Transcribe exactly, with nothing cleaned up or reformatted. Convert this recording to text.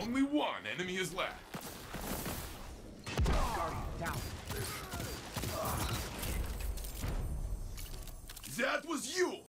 Only one enemy is left. Guardian down. That was you!